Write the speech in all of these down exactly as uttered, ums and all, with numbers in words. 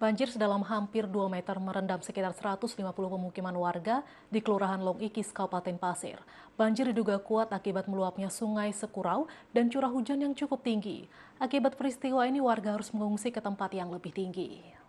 Banjir sedalam hampir dua meter merendam sekitar seratus lima puluh pemukiman warga di Kelurahan Long Ikis, Kabupaten Pasir. Banjir diduga kuat akibat meluapnya sungai Sekurau dan curah hujan yang cukup tinggi. Akibat peristiwa ini warga harus mengungsi ke tempat yang lebih tinggi.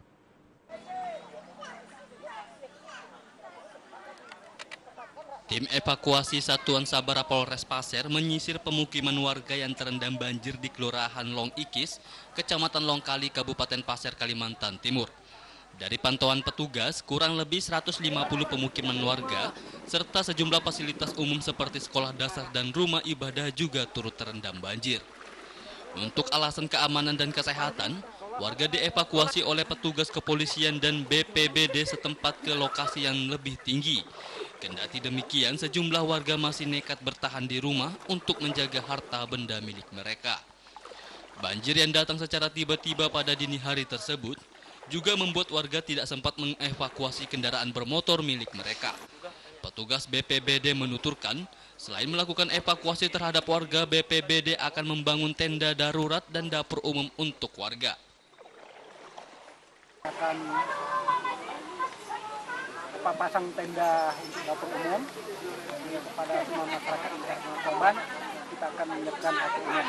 Tim evakuasi Satuan Sabara Polres Pasir menyisir pemukiman warga yang terendam banjir di Kelurahan Long Ikis, Kecamatan Longkali, Kabupaten Pasir, Kalimantan Timur. Dari pantauan petugas, kurang lebih seratus lima puluh pemukiman warga serta sejumlah fasilitas umum seperti sekolah dasar dan rumah ibadah juga turut terendam banjir. Untuk alasan keamanan dan kesehatan, warga dievakuasi oleh petugas kepolisian dan B P B D setempat ke lokasi yang lebih tinggi. Kendati demikian, sejumlah warga masih nekat bertahan di rumah untuk menjaga harta benda milik mereka. Banjir yang datang secara tiba-tiba pada dini hari tersebut juga membuat warga tidak sempat mengevakuasi kendaraan bermotor milik mereka. Petugas B P B D menuturkan, selain melakukan evakuasi terhadap warga, B P B D akan membangun tenda darurat dan dapur umum untuk warga. Akan pasang tenda untuk dapur umum. Jadi kepada semua masyarakat yang terkena korban, kita akan menyiapkan dapur umum.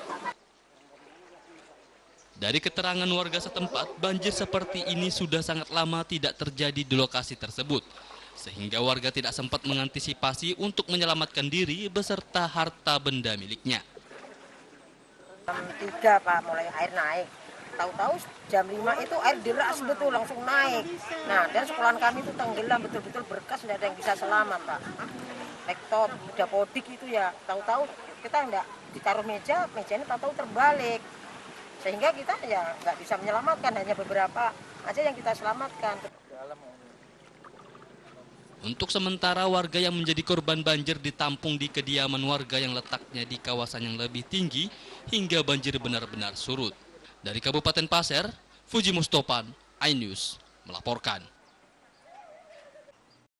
Dari keterangan warga setempat, banjir seperti ini sudah sangat lama tidak terjadi di lokasi tersebut, sehingga warga tidak sempat mengantisipasi untuk menyelamatkan diri beserta harta benda miliknya. Jam tiga Pak, mulai air naik. Tahu-tahu jam lima itu air deras betul langsung naik. Nah, dan sekolahan kami itu tenggelam betul-betul berkas, tidak ada yang bisa selamat Pak. Laptop, udah podik itu ya, tahu-tahu kita enggak ditaruh meja, meja ini tahu-tahu terbalik. Sehingga kita ya nggak bisa menyelamatkan, hanya beberapa aja yang kita selamatkan. Untuk sementara, warga yang menjadi korban banjir ditampung di kediaman warga yang letaknya di kawasan yang lebih tinggi hingga banjir benar-benar surut. Dari Kabupaten Pasir, Fuji Mustopan, iNews melaporkan.